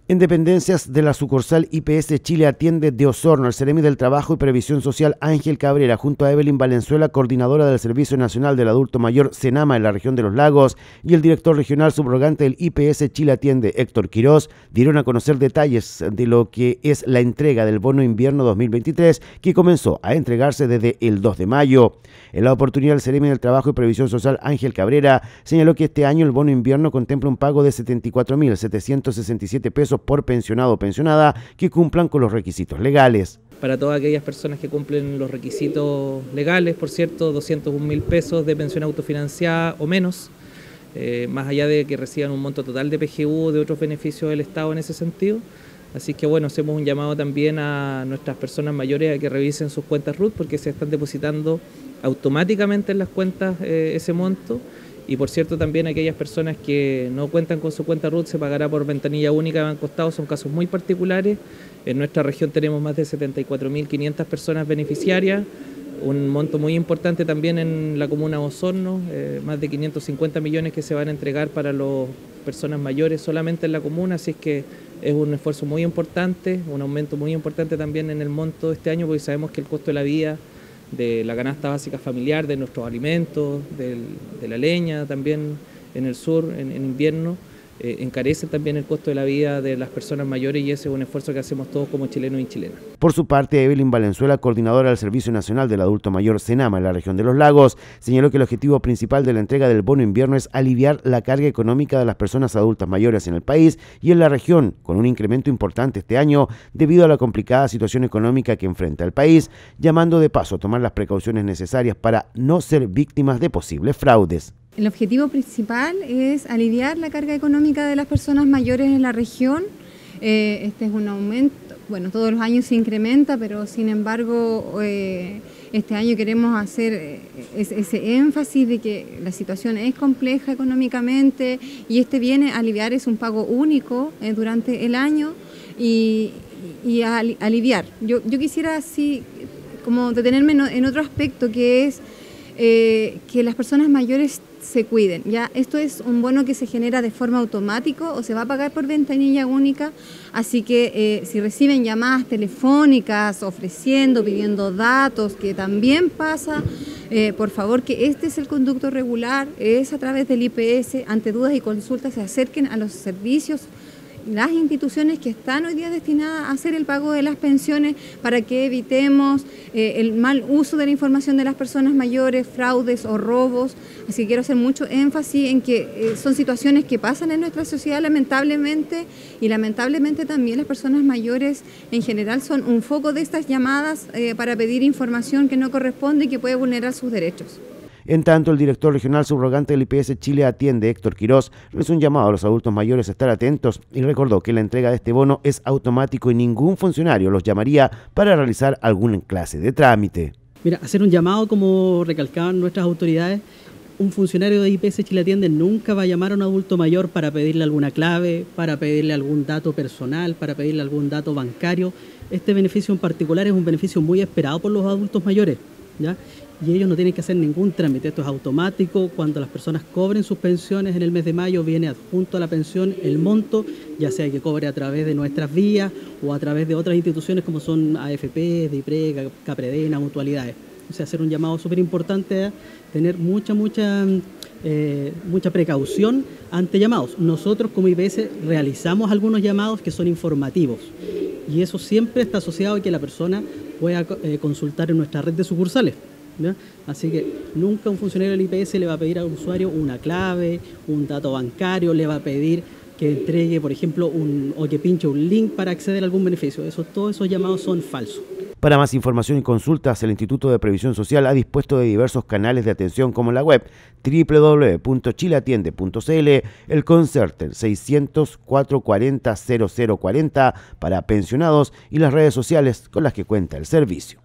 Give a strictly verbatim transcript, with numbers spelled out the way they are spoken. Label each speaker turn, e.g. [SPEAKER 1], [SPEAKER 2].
[SPEAKER 1] En dependencias de la sucursal I P S Chile Atiende de Osorno, el Seremi del Trabajo y Previsión Social Ángel Cabrera, junto a Evelyn Valenzuela, coordinadora del Servicio Nacional del Adulto Mayor SENAMA en la región de Los Lagos, y el director regional subrogante del I P S Chile Atiende, Héctor Quirós, dieron a conocer detalles de lo que es la entrega del bono invierno dos mil veintitrés, que comenzó a entregarse desde el dos de mayo. En la oportunidad, el Seremi del Trabajo y Previsión Social Ángel Cabrera señaló que este año el bono invierno contempla un pago de setenta y cuatro mil setecientos sesenta y siete pesos por pensionado o pensionada que cumplan con los requisitos legales.
[SPEAKER 2] Para todas aquellas personas que cumplen los requisitos legales, por cierto, doscientos un mil pesos de pensión autofinanciada o menos, eh, más allá de que reciban un monto total de P G U o de otros beneficios del Estado en ese sentido. Así que bueno, hacemos un llamado también a nuestras personas mayores a que revisen sus cuentas R U T, porque se están depositando automáticamente en las cuentas eh, ese monto. Y por cierto, también aquellas personas que no cuentan con su cuenta R U T se pagará por ventanilla única de Banco Estado. Son casos muy particulares. En nuestra región tenemos más de setenta y cuatro mil quinientas personas beneficiarias, un monto muy importante también en la comuna de Osorno, eh, más de quinientos cincuenta millones que se van a entregar para las personas mayores solamente en la comuna, así es que es un esfuerzo muy importante, un aumento muy importante también en el monto de este año, porque sabemos que el costo de la vida, de la canasta básica familiar, de nuestros alimentos, del, de la leña también en el sur, en, en invierno, eh, encarece también el costo de la vida de las personas mayores, y ese es un esfuerzo que hacemos todos como chilenos y chilenas.
[SPEAKER 1] Por su parte, Evelyn Valenzuela, coordinadora del Servicio Nacional del Adulto Mayor SENAMA en la región de Los Lagos, señaló que el objetivo principal de la entrega del bono invierno es aliviar la carga económica de las personas adultas mayores en el país y en la región, con un incremento importante este año debido a la complicada situación económica que enfrenta el país, llamando de paso a tomar las precauciones necesarias para no ser víctimas de posibles fraudes.
[SPEAKER 3] El objetivo principal es aliviar la carga económica de las personas mayores en la región. Eh, este es un aumento, bueno, todos los años se incrementa, pero sin embargo eh, este año queremos hacer ese énfasis de que la situación es compleja económicamente, y este viene a aliviar, es un pago único eh, durante el año y, y a aliviar. Yo, yo quisiera así como detenerme en otro aspecto, que es eh, que las personas mayores se cuiden. Ya esto es un bono que se genera de forma automática o se va a pagar por ventanilla única, así que eh, si reciben llamadas telefónicas ofreciendo, pidiendo datos, que también pasa, eh, por favor, que este es el conducto regular, es a través del I P S. Ante dudas y consultas se acerquen a los servicios, las instituciones que están hoy día destinadas a hacer el pago de las pensiones, para que evitemos eh, el mal uso de la información de las personas mayores, fraudes o robos. Así que quiero hacer mucho énfasis en que eh, son situaciones que pasan en nuestra sociedad lamentablemente, y lamentablemente también las personas mayores en general son un foco de estas llamadas eh, para pedir información que no corresponde y que puede vulnerar sus derechos.
[SPEAKER 1] En tanto, el director regional subrogante del I P S Chile Atiende, Héctor Quirós, realizó un llamado a los adultos mayores a estar atentos y recordó que la entrega de este bono es automático y ningún funcionario los llamaría para realizar alguna clase de trámite.
[SPEAKER 4] Mira, hacer un llamado, como recalcaban nuestras autoridades, un funcionario de I P S Chile Atiende nunca va a llamar a un adulto mayor para pedirle alguna clave, para pedirle algún dato personal, para pedirle algún dato bancario. Este beneficio en particular es un beneficio muy esperado por los adultos mayores, ¿ya? Y ellos no tienen que hacer ningún trámite. Esto es automático. Cuando las personas cobren sus pensiones en el mes de mayo, viene adjunto a la pensión el monto, ya sea que cobre a través de nuestras vías o a través de otras instituciones como son A F P, DIPRE, Capredena, mutualidades. O sea, hacer un llamado súper importante a tener mucha, mucha, eh, mucha precaución ante llamados. Nosotros como I P S realizamos algunos llamados que son informativos, y eso siempre está asociado a que la persona pueda eh, consultar en nuestra red de sucursales, ¿ya? Así que nunca un funcionario del I P S le va a pedir al usuario una clave, un dato bancario, le va a pedir que entregue, por ejemplo, un, o que pinche un link para acceder a algún beneficio. Eso, todos esos llamados son falsos.
[SPEAKER 1] Para más información y consultas, el Instituto de Previsión Social ha dispuesto de diversos canales de atención, como la web doble u doble u doble u punto chile atiende punto c l, el Concerter seiscientos, cuatrocientos cuarenta, cero cero cuarenta para pensionados y las redes sociales con las que cuenta el servicio.